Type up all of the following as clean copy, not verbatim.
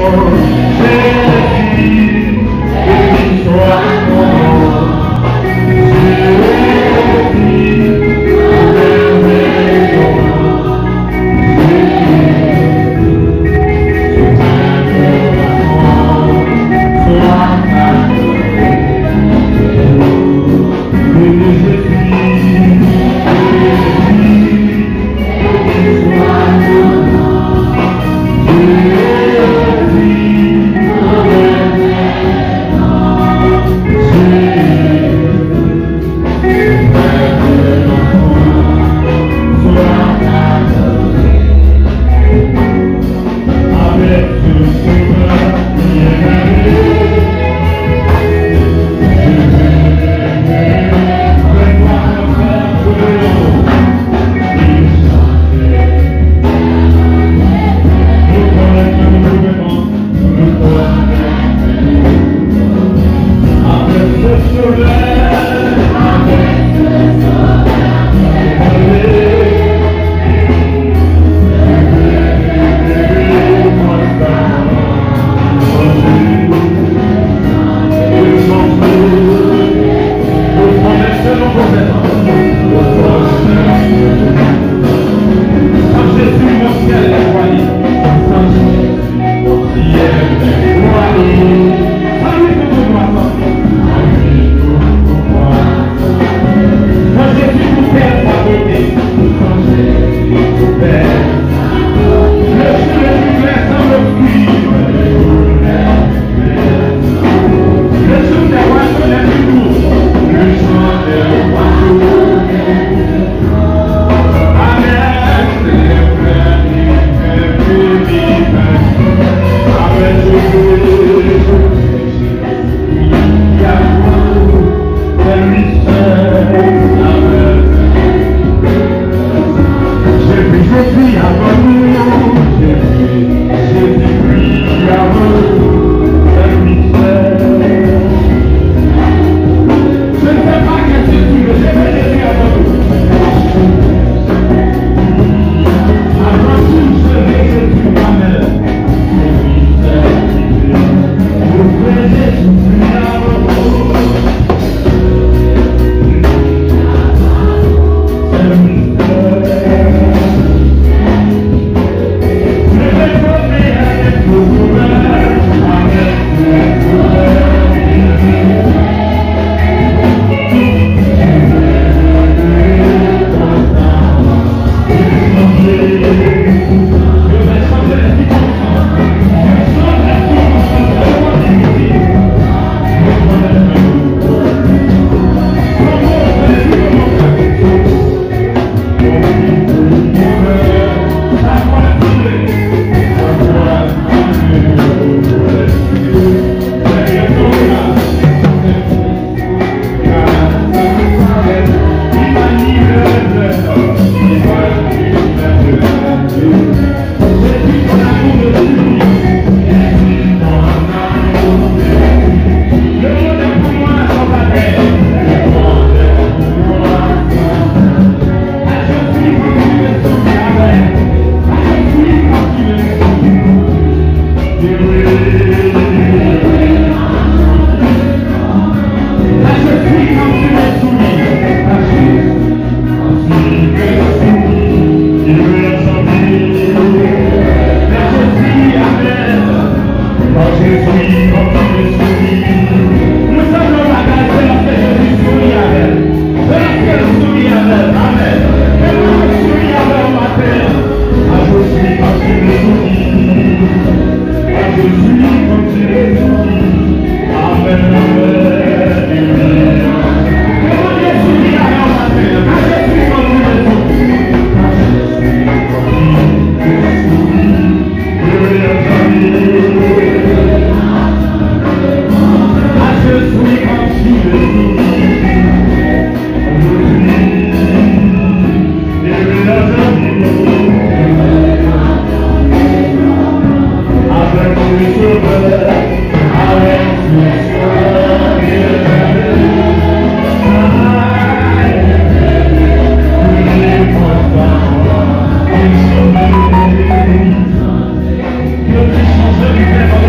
Changer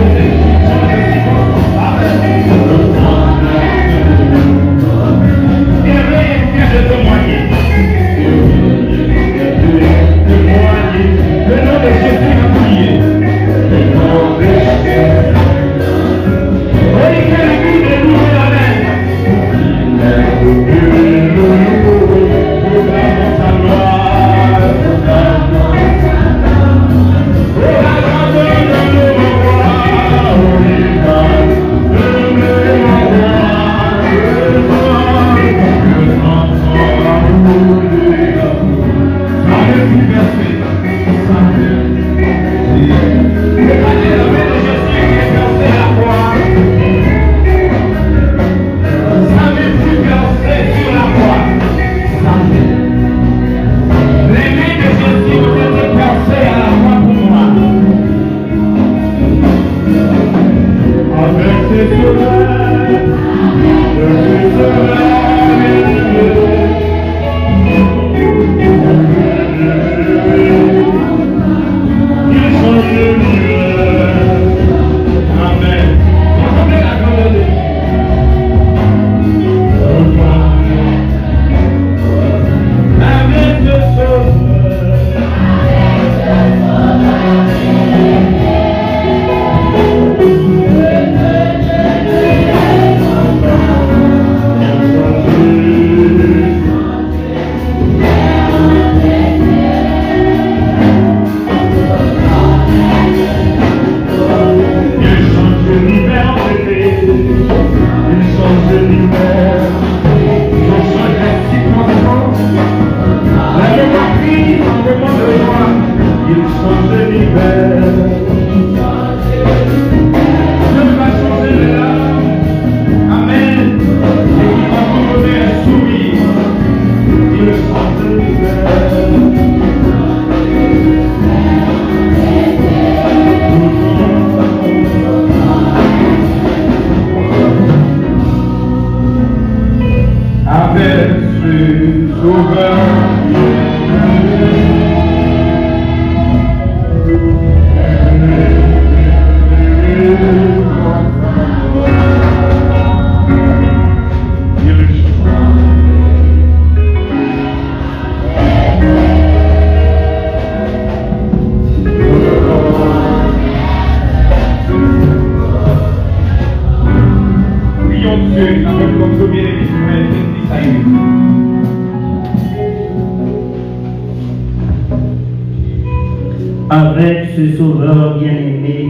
Avec ce Sauveur bien-aimé,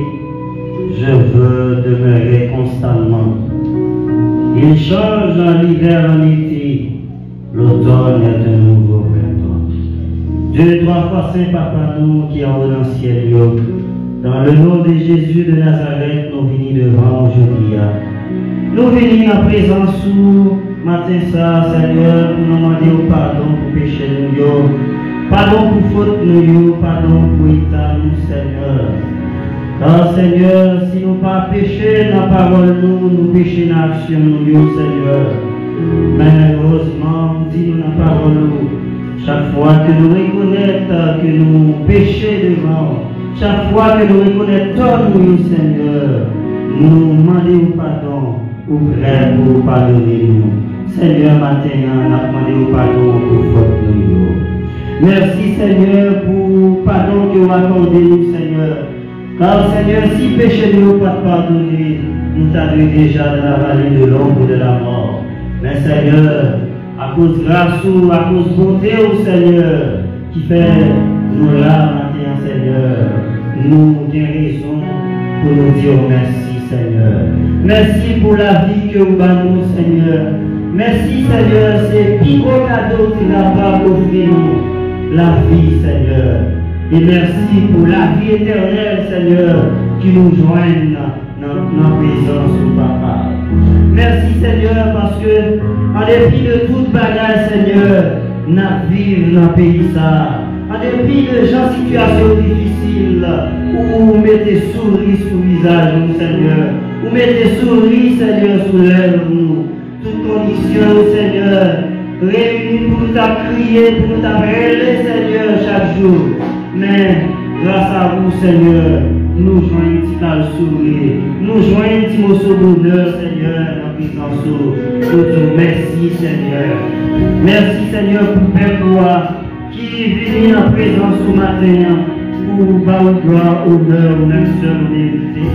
je veux demeurer constamment. Il change l'hiver en été, l'automne est un nouveau printemps. Dieu, 3 fois Saint Papa nous qui en haut dans le ciel, dans le nom de Jésus de Nazareth, nous venons devant aujourd'hui. Nous venons en présence sous matin ça, Seigneur, pour nous demander au pardon pour péché nous. Pardon pour faute nous, pardon pour état nous, Seigneur. Car Seigneur, si nous pas péché dans la parole nous péchons dans l'action nous, Seigneur. Mais heureusement, dis-nous dans la parole chaque fois que nous reconnaissons que nous péchons devant, chaque fois que nous reconnaissons nous, Seigneur, nous demandons pardon, ou prêt pour pardonner nous. Seigneur, maintenant, nous demandons pardon pour faute nous. Merci Seigneur pour pardon que vous accordez nous Seigneur. Car Seigneur, si péché nous pas pardonner, nous t'avons déjà dans la vallée de l'ombre de la mort. Mais Seigneur, à cause de grâce ou à cause de bonté au Seigneur, qui fait nous là maintenant Seigneur, nous avons raison pour nous dire merci Seigneur. Merci pour la vie que vous avez nous Seigneur. Merci Seigneur, c'est plus gros cadeau que la part d'offrir nous. La vie, Seigneur. Et merci pour la vie éternelle, Seigneur, qui nous joigne dans la présence du Papa. Merci, Seigneur, parce que, en dépit de toute bagage, Seigneur, nous vivons dans le pays ça. En dépit de gens situations difficiles, où vous mettez souris sur le visage, Seigneur. Vous mettez souris, Seigneur, sur l'œuvre, nous. Toute condition, Seigneur. Réunis pour nous crier, pour nous appeler, Seigneur, chaque jour. Mais grâce à vous, Seigneur, nous jouons un petit sourire, nous jouons un petit morceau d'honneur, Seigneur, dans puissance. Nous merci, Seigneur. Merci, Seigneur, pour Père toi qui vient en présence ce matin pour voir gloire, honneur, même seul mérité.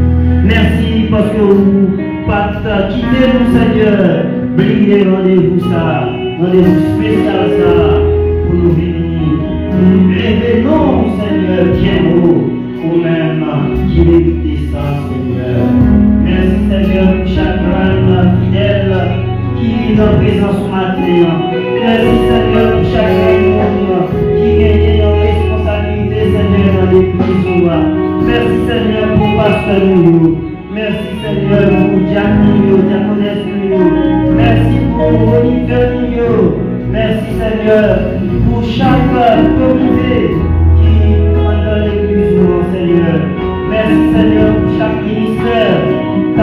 Merci parce que vous pas quitté nous, Seigneur. Brillez, rendez-vous ça, rendez-vous spécial ça, pour nous venir, nous révélons, Seigneur, bien haut, au même qui mérite ça, Seigneur. Merci, Seigneur, pour chaque âme fidèle qui est en présence ce matin. Merci, Seigneur, pour chaque monde qui gagne en responsabilité, Seigneur, dans l'église. Merci, Seigneur, pour pasteur nous. Merci, Seigneur, pour diaconne, diaconesse nous. Merci pour moniteur nous. Merci Seigneur pour chaque comité qui est dans l'église, Seigneur. Merci Seigneur pour chaque ministère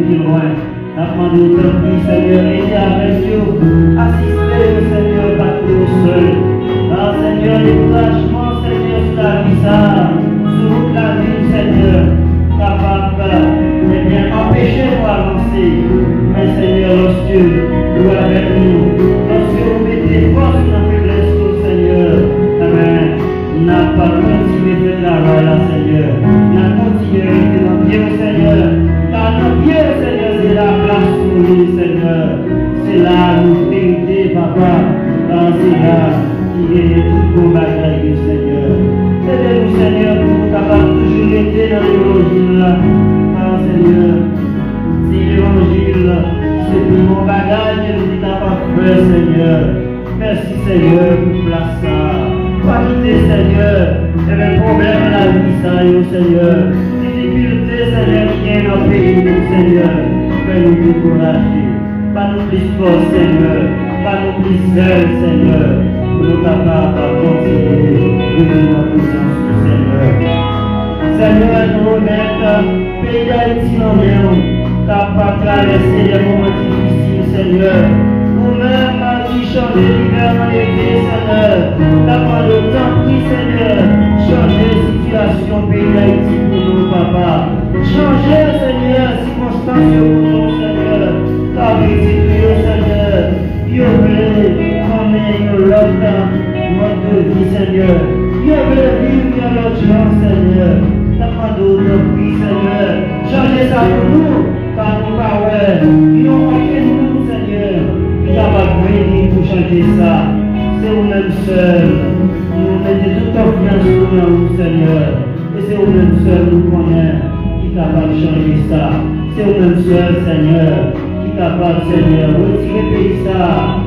plus loin. Nous demandons autant de Seigneur, aidez avec nous, assistez Seigneur, pas tout seul. Ah Seigneur, découragement, Seigneur, sur la vie, ça, sur toute la vie, Seigneur, capable, eh bien, empêchez-nous d'avancer. Mais Seigneur, lorsque vous êtes avec nous, lorsque vous mettez force dans la faiblesse, Seigneur, amen, n'a pas continué de travailler là, Seigneur, n'a continué de rester dans Dieu, Seigneur, car dans Dieu, Seigneur, c'est la place pour lui, Seigneur, c'est là nous vérité, Papa, car c'est là qui est tout combat avec Dieu, Seigneur. Aidez-nous, Seigneur, pour nous capables toujours rester dans l'évangile, car Seigneur, c'est l'évangile, c'est pour mon bagage que nous sommes capables de faire, Seigneur. Merci, Seigneur, pour place ça. Pas quitter, Seigneur, et les problèmes de la vie, ça, Seigneur. Difficultés, Seigneur, qui est dans le pays, Seigneur. Fais-nous décourager. Pas nous plus fort, Seigneur. Pas nous plus seuls, Seigneur. Pour nous capables de continuer de vivre en puissance, Seigneur. Seigneur, nous remettons le pays d'Haïti dans nous, capable de traverser des moments difficiles, Seigneur. Nous-mêmes, qui changeons l'hiver en été, Seigneur. D'abord, le temps pris, Seigneur. Changer la situation pays d'Haïti pour nous, Papa. Changer, Seigneur, les circonstances pour nous, Seigneur. La vérité, Seigneur. Dieu veut qu'on ait l'autre mode de vie, Seigneur. Dieu veut vivre dans l'autre genre, Seigneur. D'abord, le prix, Seigneur. Changer ça pour nous, car nous parlons. Nous avons nous, Seigneur. Nous avons venir pour changer ça. C'est vous-même seul. Nous mettons toute confiance dans nous, Seigneur. Et c'est vous-même seul nous connaissons qui est capable de changer ça. C'est vous-même seul, Seigneur, qui est capable, Seigneur, de retirer le pays ça.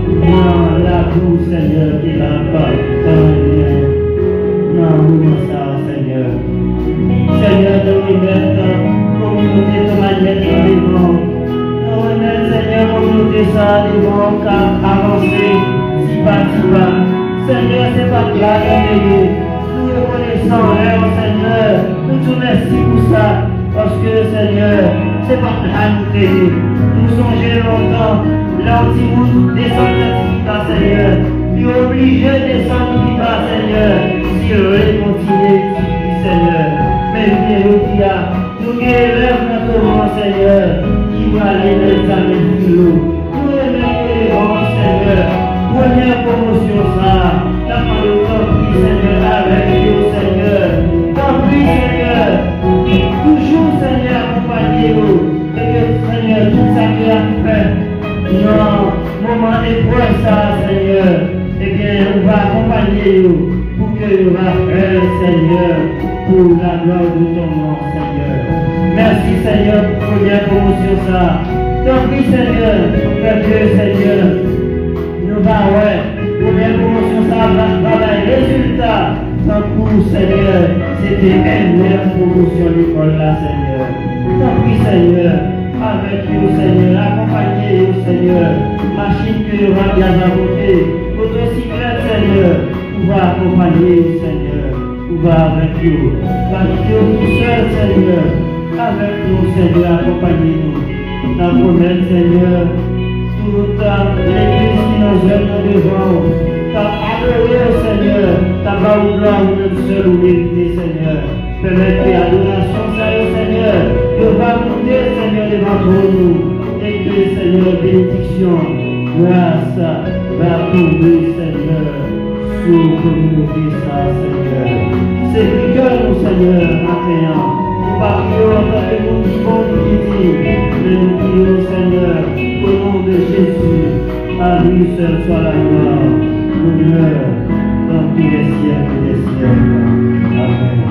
Non, la boue, Seigneur, qui est là-bas. Non, nous ça, Seigneur. Seigneur, nous remettons communauté de manière vivante. Nous remettons, Seigneur, communauté ça, devant avancer, si pas, si pas. Seigneur, c'est pas de la vérité. Nous reconnaissons, Seigneur. Nous te remercions pour ça. Parce que, Seigneur, c'est pas de la vérité. Nous songeons longtemps. L'anti-monde descend de Seigneur. Il est obligé de descendre du bas, Seigneur. Si on veut continuer, Seigneur. Mais nous guérissons notre monde, Seigneur, qui va aller dans l'examen du lot. Nous aimons, Seigneur. Première promotion, ça. T'as pas le temps, Seigneur, avec Dieu, Seigneur. Tant pis, Seigneur. Toujours, Seigneur, accompagnez-vous. Et que, Seigneur, tout ça que tu as fait. Non, moment épreuve, ça, Seigneur. Eh bien, on va accompagner vous pour que vous va faire, Seigneur, pour la gloire de ton nom, Seigneur. Merci, Seigneur, pour première promotion, ça. Tant pis, Seigneur, parce que, Seigneur, nous va, ouais, première promotion, ça va les résultats. Tant pour, Seigneur, c'était une meilleure promotion de l'école, là, Seigneur. Tant pis, Seigneur, avec vous, Seigneur, accompagnez-vous, Seigneur. Machine que vous va bien inventer, motocyclette, Seigneur, vous va accompagner, Seigneur. Vous va avec vous. Parce que vous seul, Seigneur, avec nous, Seigneur, accompagnez-nous. La promesse, Seigneur, toute l'église qui nous aime devant, t'as adoré, Seigneur, t'as pas ou gloire, même seul ou mérité, Seigneur. Permettez que l'adoration, Seigneur, de va monter, Seigneur, devant nous. Et que, Seigneur, bénédiction, grâce, va tomber, Seigneur, sur la communauté, ça, Seigneur. C'est que nous, Seigneur, maintenant. Nous parlions en tant que nous vivons qui dit, mais nous prions, Seigneur, au nom de Jésus, à lui seul soit la gloire, l'honneur, dans tous les siècles des siècles. Amen.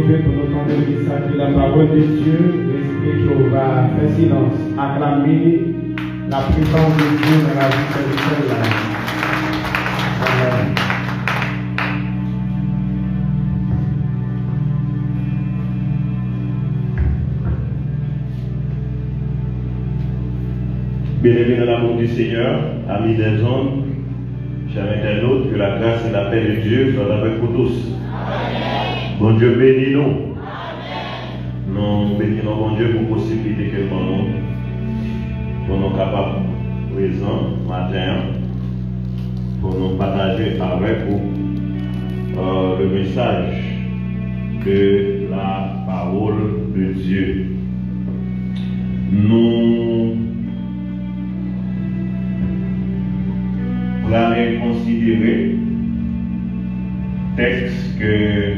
arriver pour nous tenter de discerner la parole de Dieu, l'Esprit Jéhovah fait silence, acclamer la présence de Dieu dans la vie spirituelle. Amen. Bien-aimés dans l'amour du Seigneur, amis des hommes, chers internautes, que la grâce et la paix de Dieu soient avec vous tous. Amen. Bon Dieu bénis nous. Amen. Nous bénissons bon Dieu pour possibilité que nous sommes capables présents matin pour nous partager avec vous le message de la parole de Dieu. Nous allons considérer texte que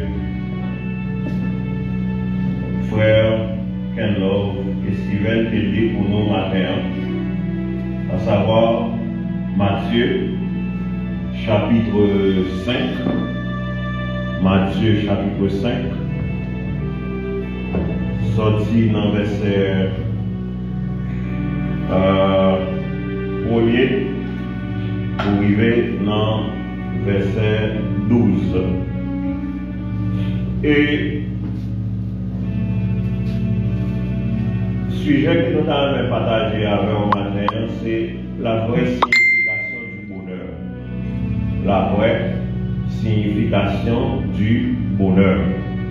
frère Ken Love et Steven dit pour nous matin, à savoir Matthieu chapitre 5. Matthieu chapitre 5, sorti dans verset 1er pour arriver dans verset 12. Et sujet que nous allons partager avec vous matin, c'est la vraie signification du bonheur. La vraie signification du bonheur.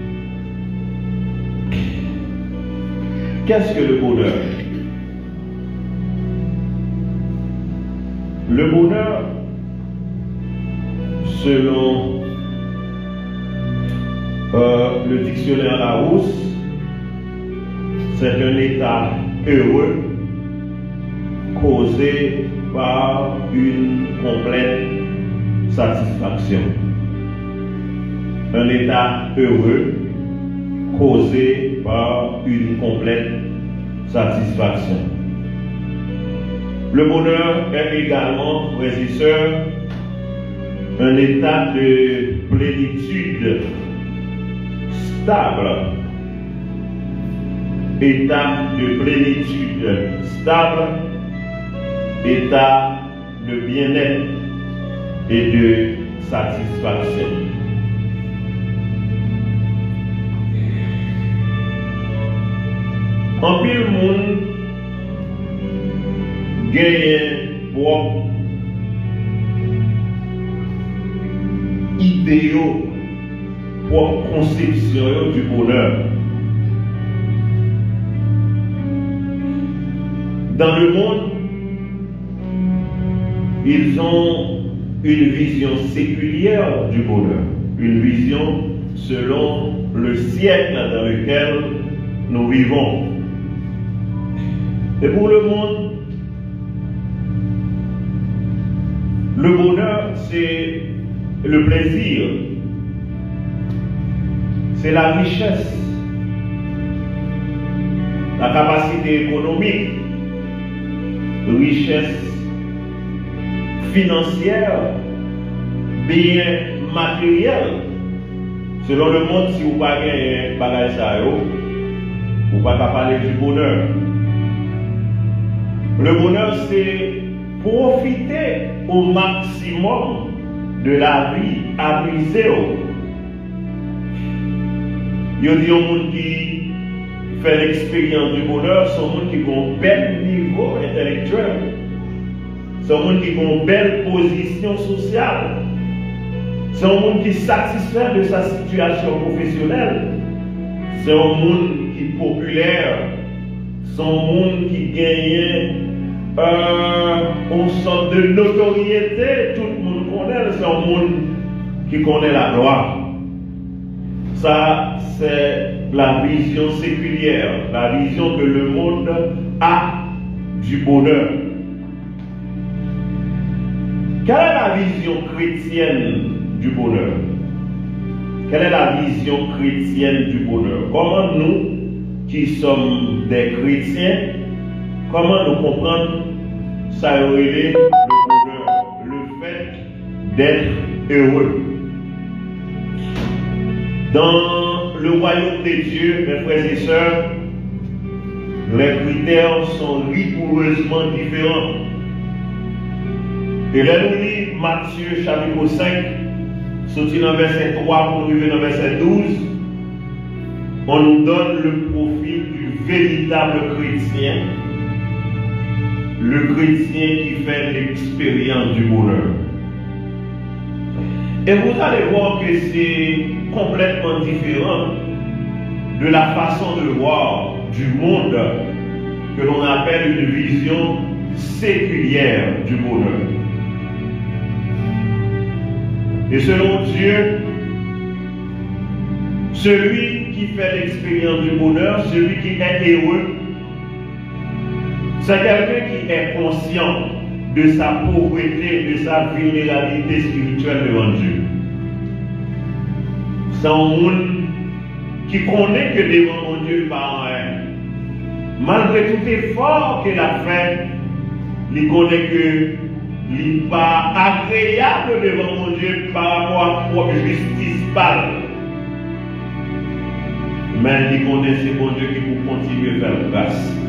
Qu'est-ce que le bonheur? Le bonheur, selon le dictionnaire Larousse, c'est un état heureux causé par une complète satisfaction. Un état heureux causé par une complète satisfaction. Le bonheur est également, frères et sœurs, un état de plénitude stable. État de plénitude stable, état de bien-être et de satisfaction. En pile monde gagne pour idéaux, pour conception du bonheur. Dans le monde, ils ont une vision séculière du bonheur, une vision selon le siècle dans lequel nous vivons. Et pour le monde, le bonheur, c'est le plaisir, c'est la richesse, la capacité économique, richesse financière, bien matériel. Selon le monde, si vous n'avez pas de bagage, vous ne pouvez pas parler du bonheur. Le bonheur, c'est profiter au maximum de la vie apaisée. Il y a des gens qui font l'expérience du bonheur, sont des gens qui ont un bel niveau intellectuel, sont des gens qui ont une belle position sociale, sont des gens qui sont satisfaits de sa situation professionnelle, sont des gens qui sont populaires, sont des gens qui gagnent une sorte de notoriété, tout le monde connaît, c'est un monde qui connaît la gloire. Ça, c'est la vision séculière, la vision que le monde a du bonheur. Quelle est la vision chrétienne du bonheur? Quelle est la vision chrétienne du bonheur? Comment nous, qui sommes des chrétiens, comment nous comprenons ça aurait le bonheur, le fait d'être heureux? Dans le royaume de Dieu, mes frères et sœurs, les critères sont rigoureusement différents. Et là, nous lisons Matthieu chapitre 5, sorti dans verset 3 pour arriver dans verset 12, on nous donne le profil du véritable chrétien, le chrétien qui fait l'expérience du bonheur. Et vous allez voir que c'est complètement différent de la façon de voir du monde que l'on appelle une vision séculière du bonheur. Et selon Dieu, celui qui fait l'expérience du bonheur, celui qui est heureux, c'est quelqu'un qui est conscient de sa pauvreté, de sa vulnérabilité spirituelle devant Dieu. C'est un monde qui connaît que devant mon Dieu par rien. Malgré tout effort qu'il a fait, il connaît que il n'est pas agréable devant mon Dieu par rapport à propre justice pâle. Mais il connaît c'est mon Dieu qui vous continue à faire grâce.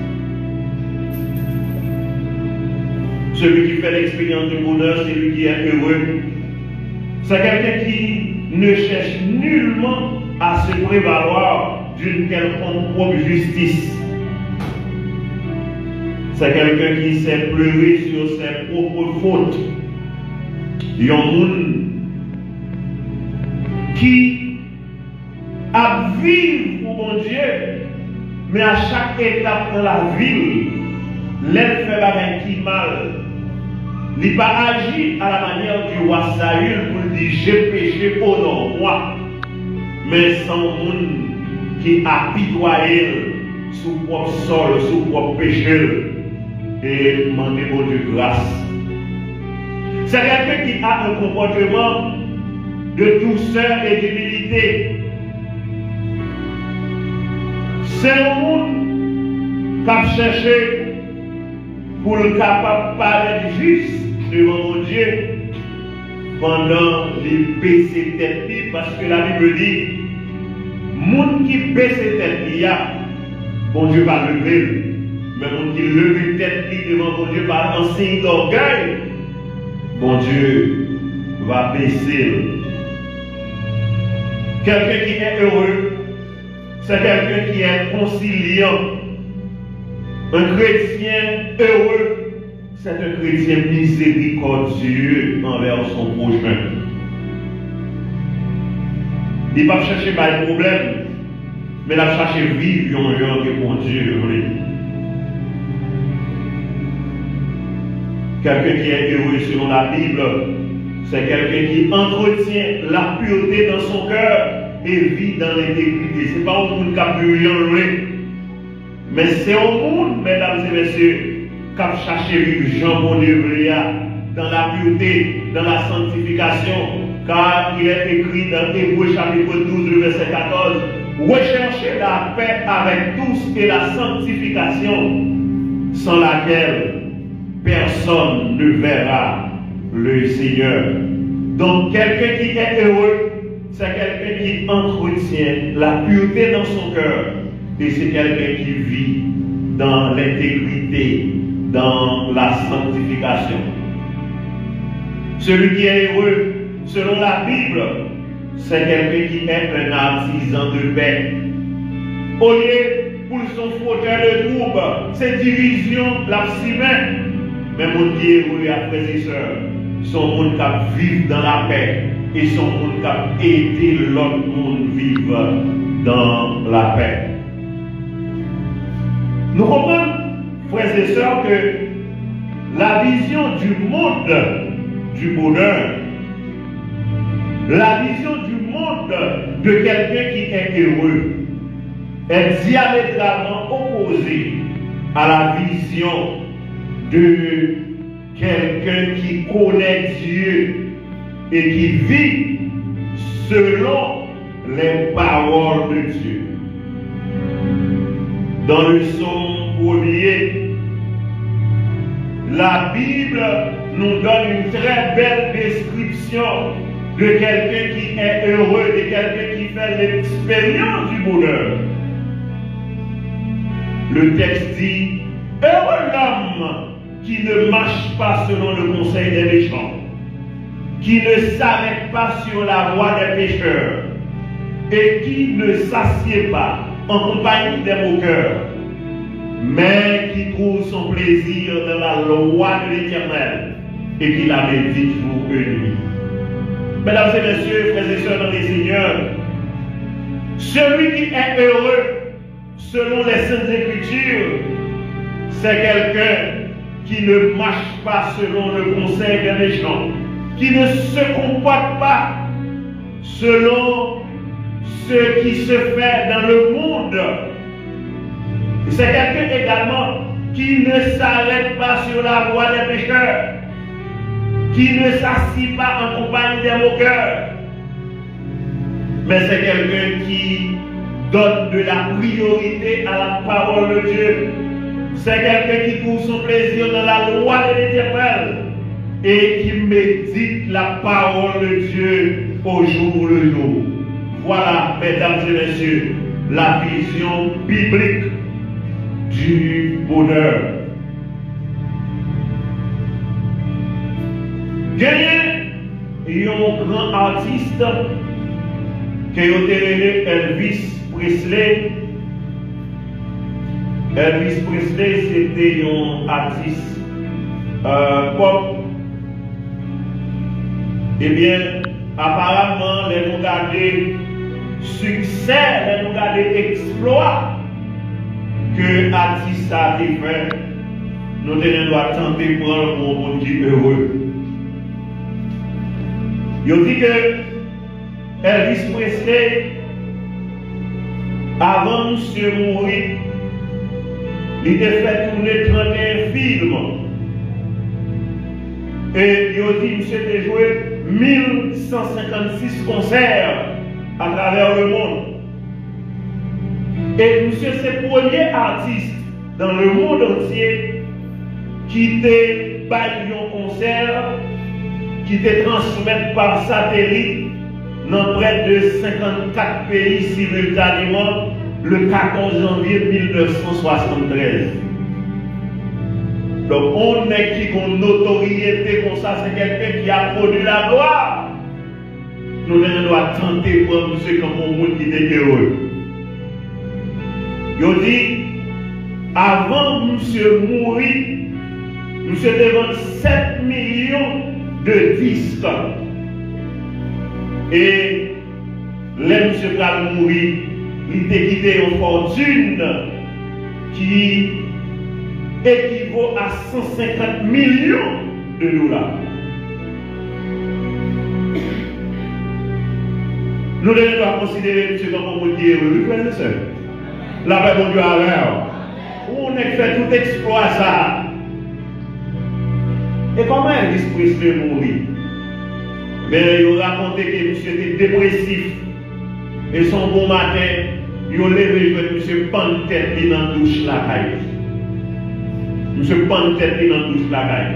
Celui qui fait l'expérience du bonheur, c'est lui qui est heureux. C'est quelqu'un qui ne cherche nullement à se prévaloir d'une quelconque propre justice. C'est quelqu'un qui sait pleurer sur ses propres fautes. Il y a un monde qui a vécu pour mon Dieu, mais à chaque étape de la vie, l'aide fait avec qui mal. Il n'a pas agi à la manière du roi Saül pour dire j'ai péché, honore moi. Mais c'est un monde qui a pitoyé sous propre sol, sous propre péché. Et demander mon Dieu grâce. C'est quelqu'un qui a un comportement de douceur et d'humilité. C'est un monde qui a cherché pour le capable de parler juste devant mon Dieu pendant les baisser tête, parce que la Bible dit monde qui baisse tête, bon Dieu va lever. Mais mon qui lève tête devant mon Dieu par un signe d'orgueil, mon Dieu va baisser. Quelqu'un qui est heureux, c'est quelqu'un qui est conciliant. Un chrétien heureux, c'est un chrétien miséricordieux envers son prochain. Il ne va pas chercher pas de problème, mais il va chercher vivre un genre que mon Dieu veut. Quelqu'un qui est heureux selon la Bible, c'est quelqu'un qui entretient la pureté dans son cœur et vit dans l'intégrité. Ce n'est pas un monde qui a pu rien, mais c'est un monde, mesdames et messieurs, qui a cherché vivre Jean bon Dieu dans la pureté, dans la sanctification, car il est écrit dans Hébreux chapitre 12, verset 14, recherchez la paix avec tous et la sanctification, sans laquelle personne ne verra le Seigneur. Donc, quelqu'un qui est heureux, c'est quelqu'un qui entretient la pureté dans son cœur. Et c'est quelqu'un qui vit dans l'intégrité, dans la sanctification. Celui qui est heureux, selon la Bible, c'est quelqu'un qui est un artisan de paix. Au lieu pour son fauteuil de trouble, ses divisions, la semaine, mais mon Dieu, frères et sœurs, son monde qui vit dans la paix et son monde qui aider l'autre monde vivre dans la paix. Nous comprenons, frères et sœurs, que la vision du monde du bonheur, la vision du monde de quelqu'un qui est heureux, est diamétralement opposée à la vision de quelqu'un qui connaît Dieu et qui vit selon les paroles de Dieu. Dans le psaume 1er, la Bible nous donne une très belle description de quelqu'un qui est heureux, de quelqu'un qui fait l'expérience du bonheur. Le texte dit, heureux l'homme qui ne marche pas selon le conseil des méchants, qui ne s'arrête pas sur la voie des pécheurs, et qui ne s'assied pas en compagnie des moqueurs, mais qui trouve son plaisir dans la loi de l'Éternel, et qui la médite jour et nuit. Mesdames et messieurs, frères et sœurs dans les seigneurs, celui qui est heureux, selon les Saintes Écritures, c'est quelqu'un qui ne marche pas selon le conseil des méchants, qui ne se comporte pas selon ce qui se fait dans le monde. C'est quelqu'un également qui ne s'arrête pas sur la voie des pécheurs, qui ne s'assit pas en compagnie des moqueurs, mais c'est quelqu'un qui donne de la priorité à la parole de Dieu. C'est quelqu'un qui trouve son plaisir dans la loi de l'Éternel et qui médite la parole de Dieu au jour le jour. Voilà, mesdames et messieurs, la vision biblique du bonheur. Il y a un grand artiste qui a été Elvis Presley. Elvis Presley, c'était un artiste pop. Eh bien, apparemment, les nous garder succès, les nous garder exploit que l'artiste a fait, nous devons tenter de prendre pour un monde qui est heureux. Il dit que Elvis Presley, avant de mourir, il a fait tourner 31 films. Et il dit qu'il a joué 1156 concerts à travers le monde. Et monsieur, c'est le premier artiste dans le monde entier qui a bâti un concert, qui était transmis par satellite dans près de 54 pays simultanément le 14 janvier 1973. Donc, on est qui a une notoriété comme ça, c'est quelqu'un qui a produit la gloire. Nous devons tenter pour monsieur comme un monde qui était heureux. Il dit, avant monsieur mourir, monsieur devant 7 millions de disques. Et là, monsieur va mourir, il a quitté une fortune qui équivaut à 150 millions de dollars. Nous devons considérer monsieur comme un monde qui est heureux, frères et sœurs. La paix de Dieu à l'heure. On a fait tout exploit ça. Et comment Elvis Presley mourit? Ben, il a raconté que monsieur était dépressif. Et son bon matin, il a levé que monsieur pend tête dans la douche la caille. Monsieur pend tête dans la douche la caille.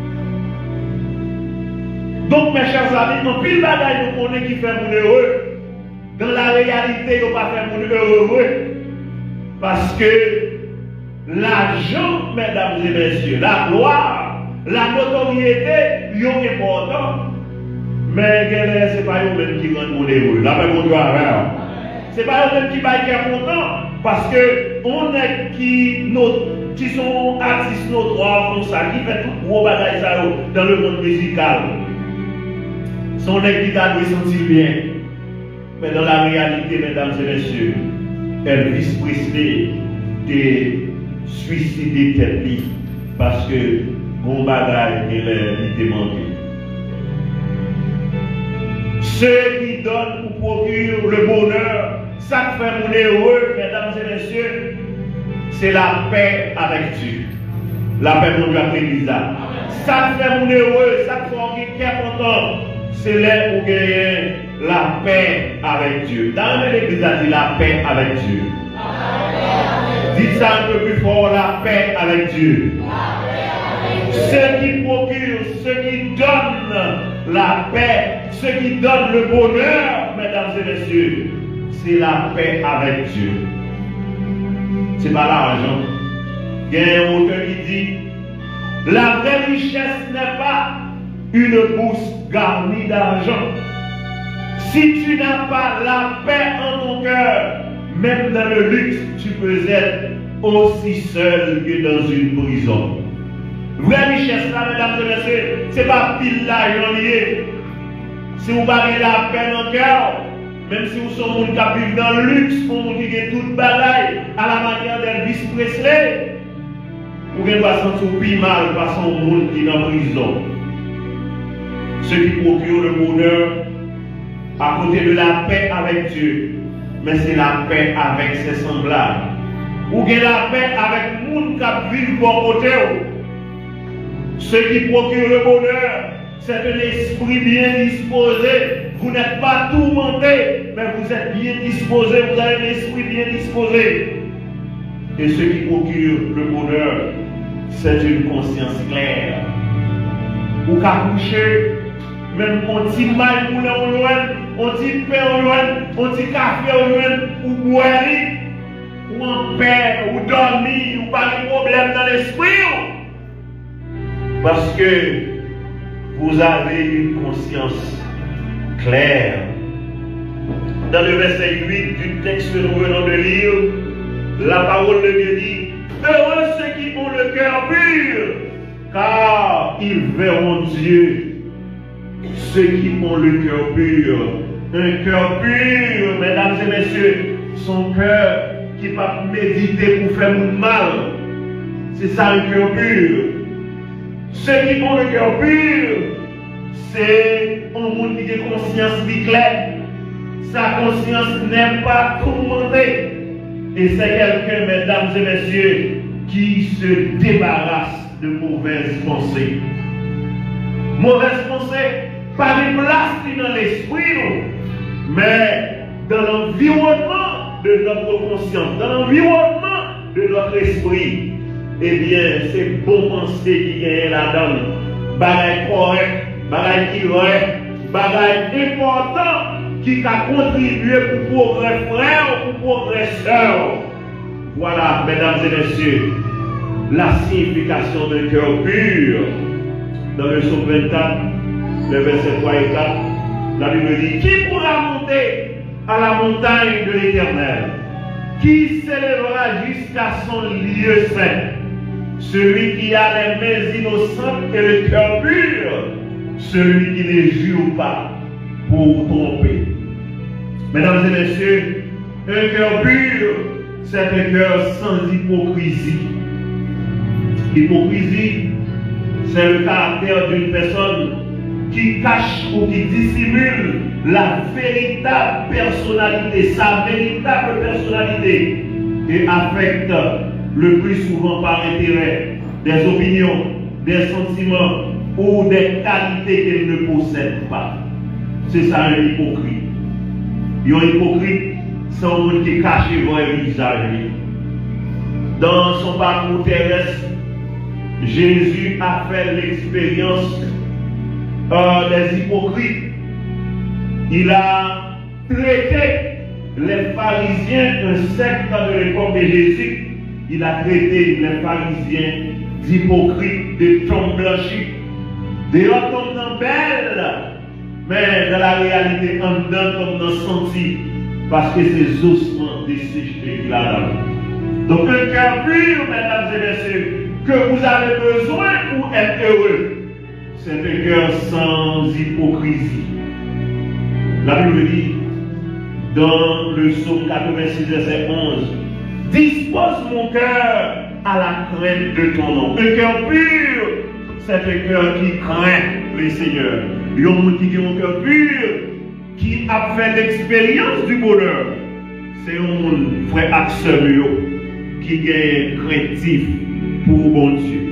Donc, mes chers amis, en pile bagaille, nous connaissons qui fait mon heureux. Dans la réalité, nous ne pas faire mon heureux. Parce que l'argent, mesdames et messieurs, la gloire, la notoriété, ils sont importants. Mais ce n'est pas eux-mêmes qui rendent mon heureux. La paix de Dieu à l'heure. Ce n'est pas eux-mêmes qui sont contents. Parce que on est qui sont artistes notoires comme ça, qui fait tout gros bagage dans le monde musical. Son qui t'a sentir bien. Mais dans la réalité, mesdames et messieurs, Elvis Presley était suicidé tête libre parce que mon bagage était manqué. Ceux qui donnent ou procurent le bonheur, ça fait mon heureux, mesdames et messieurs, c'est la paix avec Dieu. La paix mon Dieu après l'Isa. Ça fait mon heureux, ça fait qui est content, c'est là où gagner la paix avec Dieu. Dans l'église, a dit la paix avec Dieu. Dites ça un peu plus fort, la paix avec Dieu. Ceux qui procurent, ceux qui donnent la paix ce qui donne le bonheur, mesdames et messieurs, c'est la paix avec Dieu. C'est pas l'argent. Il y a un auteur qui dit, la vraie richesse n'est pas une bourse garnie d'argent. Si tu n'as pas la paix en ton cœur, même dans le luxe, tu peux être aussi seul que dans une prison. Vraie richesse là, mesdames et messieurs, c'est pas pile l'argent lié. Si vous parlez la paix dans le cœur, même si vous sommes des gens qui vivent dans le luxe, vous qui avez toute bagaille à la manière d'Elvis Presley, vous ne pas sentir plus mal par son monde qui est dans la prison. Ce qui procure le bonheur à côté de la paix avec Dieu, mais c'est la paix avec ses semblables. Ou bien la paix avec le monde qui vit bon côté. Ce qui procure le bonheur, c'est un esprit bien disposé. Vous n'êtes pas tourmenté, mais vous êtes bien disposé, vous avez un esprit bien disposé. Et ce qui procure le bonheur, c'est une conscience claire. Ou qu'à coucher, même on petit mal pour l'on, on petit pain on petit café ou boire, ou en paix, ou dormir, ou pas de problème dans l'esprit. Parce que vous avez une conscience claire. Dans le verset 8 du texte que nous venons de lire, la parole de Dieu dit, heureux ceux qui ont le cœur pur, car ils verront Dieu. Ceux qui ont le cœur pur, un cœur pur, mesdames et messieurs, son cœur qui ne va pas méditer pour faire du mal. C'est ça un cœur pur. Ceux qui ont le cœur pur, c'est un monde qui a conscience claire. Sa conscience n'est pas tourmentée. Et c'est quelqu'un, mesdames et messieurs, qui se débarrasse de mauvaises pensées. Mauvaises pensées, pas de place dans l'esprit, mais dans l'environnement de notre conscience, dans l'environnement de notre esprit. Eh bien, c'est bon penser qui gagne là-dedans. Bagaille correct, bagaille qui correct, bagaille important qui a contribué pour progrès frère ou pour progrès sœur. Voilà, mesdames et messieurs, la signification d'un cœur pur. Dans le psaume 24, le verset 3 et 4, la Bible dit, qui pourra monter à la montagne de l'Éternel? Qui s'élèvera jusqu'à son lieu saint? Celui qui a les mains innocentes et le cœur pur, celui qui ne jure pas pour tromper. Mesdames et messieurs, un cœur pur, c'est un cœur sans hypocrisie. Hypocrisie, c'est le caractère d'une personne qui cache ou qui dissimule la véritable personnalité, sa véritable personnalité, et affecte le plus souvent par intérêt des opinions, des sentiments ou des qualités qu'elle ne possède pas. C'est ça un hypocrite. Un hypocrite, c'est un monde qui cache le visage. Dans son parcours terrestre, Jésus a fait l'expérience des hypocrites. Il a traité les pharisiens, un secte de l'époque de Jésus. Il a traité les pharisiens d'hypocrites, de tombes blanchis, de tombes belles, mais dans la réalité, en dedans comme dans le senti, parce que c'est ossements desséchés qu'il a là. Donc, un cœur pur, mesdames et messieurs, que vous avez besoin pour être heureux, c'est un cœur sans hypocrisie. La Bible dit, dans le psaume 86, verset 11, dispose mon cœur à la crainte de ton nom. Un cœur pur, c'est un cœur qui craint le Seigneur. Il y a un monde qui a un cœur pur, qui a fait l'expérience du bonheur. C'est un monde, frère Axel, qui est craintif pour bon Dieu.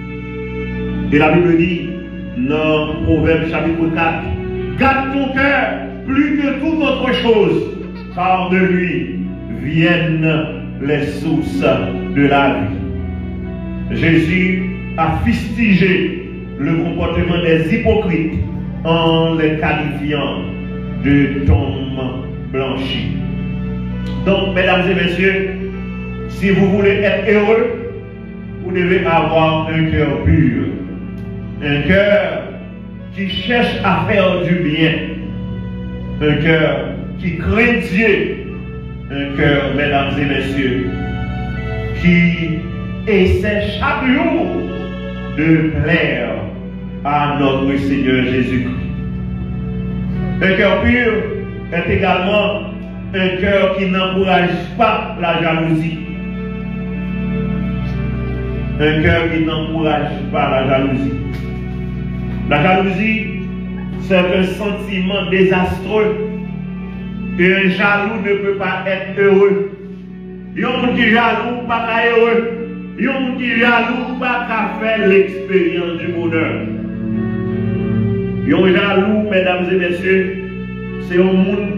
Et la Bible dit, dans Proverbe chapitre 4, garde ton cœur plus que toute autre chose, car de lui viennent les sources de la vie. Jésus a fustigé le comportement des hypocrites en les qualifiant de tombes blanchis. Donc, mesdames et messieurs, si vous voulez être heureux, vous devez avoir un cœur pur, un cœur qui cherche à faire du bien, un cœur qui craint Dieu, un cœur, mesdames et messieurs, qui essaie chaque jour de plaire à notre Seigneur Jésus-Christ. Un cœur pur est également un cœur qui n'encourage pas la jalousie. Un cœur qui n'encourage pas la jalousie. La jalousie, c'est un sentiment désastreux. Et un jaloux ne peut pas être heureux. Il y a un monde qui jaloux, pas heureux. Il y a un monde qui jaloux, pas faire l'expérience du bonheur. Il y a un jaloux, mesdames et messieurs, c'est un monde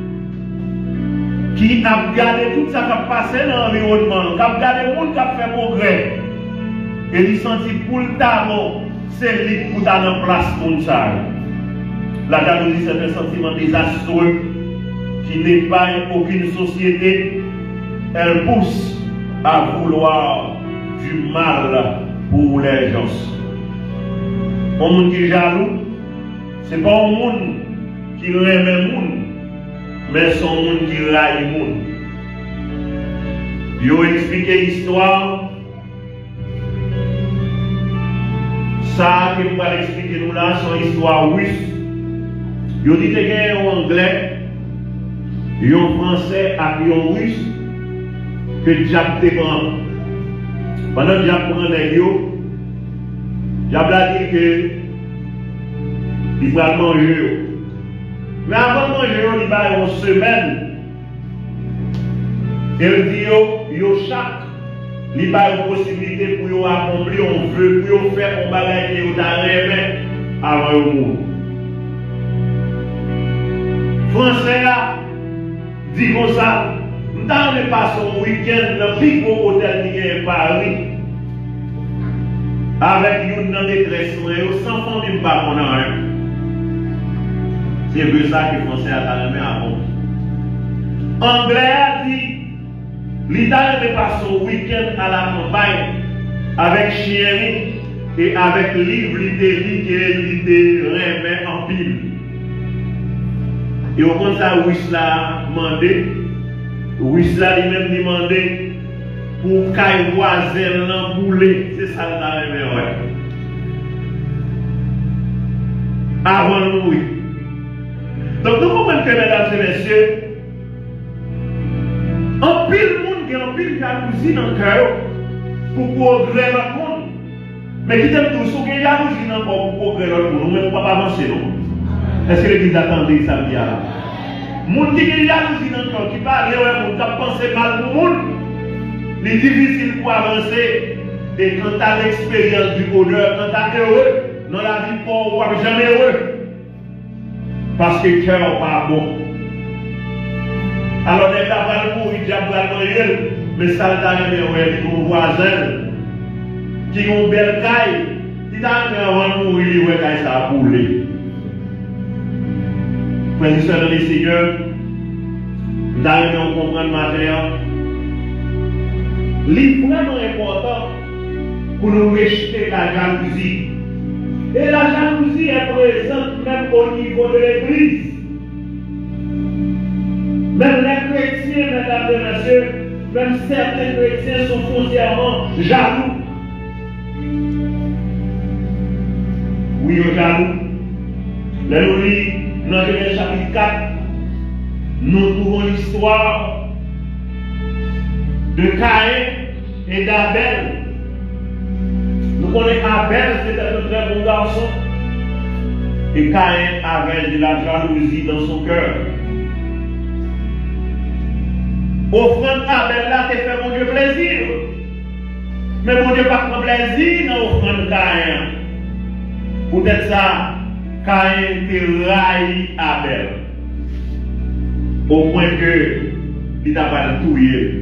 qui a regardé tout ça qui a passé dans l'environnement, qui a regardé le monde qui a fait progrès. Et il sentit pour le talon, c'est lui pour dans la place pour ça. La jalousie, c'est un sentiment désastreux qui n'épargne aucune société. Elle pousse à vouloir du mal pour les gens. Un monde qui est jaloux, ce n'est pas un monde qui aime le monde, mais c'est un monde qui raille le monde. Ils ont expliqué l'histoire. Ça que je vais expliquer nous là, c'est une histoire russe. Ils ont dit qu'il y a un anglais, un français et un russe que Jacques prend. Pendant que Jacques prend les yo, Jacques a dit que il va manger. Mais avant de manger, il va une semaine. Et il dit yo chaque. Il y a une possibilité pour accomplir un vœu, pour faire un bagage qui est avant le monde. Français a dit comme ça, nous avons passé un week-end dans le plus gros hôtel qui est à Paris, avec une détresse, sans fond du bas qu'on a rien. C'est vrai ça que les Français a remis à fond. Anglais a dit, l'Italie avait passé un week-end à la campagne avec chéri et avec livre littéraire qui était remis en pile. Et au fond, ça, Wissla demandé, Wissla lui-même demandé pour qu'il voisin l'embouler. C'est ça le temps ouais. Avant de mourir. Donc, nous comprenons que, mesdames et messieurs, en pile monde qui a en pile jalousie dans le cœur pour progrès l'autre monde. Mais qui t'aime tout, ce qui est jalousie dans le corps pour progrès l'autre monde, nous ne pouvons pas avancer, non? Est-ce que l'église attendait ça me dit là? Monde qui est jalousie dans le cœur, qui parle, qui a pensé mal pour le monde, il est difficile pour avancer. Et quand tu as l'expérience du bonheur, quand tu es heureux, dans la vie, on ne va jamais heureux. Parce que le cœur n'est pas bon. Alors, les gars vont mourir, ils vont mourir, mais ça va arriver, ils vont voisin, qui ont une belle caille, ils vont mourir, ils vont caille, ça a boulé. Frères et sœurs dans les Seigneurs, nous allons comprendre maintenant. C'est vraiment important pour nous rejeter la jalousie. Et la jalousie est présente même au niveau de l'Église. Même les chrétiens, mesdames et messieurs, même certains chrétiens sont foncièrement jaloux. Oui, aux jaloux. Là, nous lisons dans Genèse chapitre 4, nous trouvons l'histoire de Caïn et d'Abel. Nous connaissons Abel, c'était un très bon garçon. Et Caïn avait de la jalousie dans son cœur. Offrande Abel là, te fait mon Dieu plaisir. Mais mon Dieu pas prend plaisir dans l'offrande Caïn. Peut-être ça, Caïn te raille Abel. Au point que il n'a pas tout tué.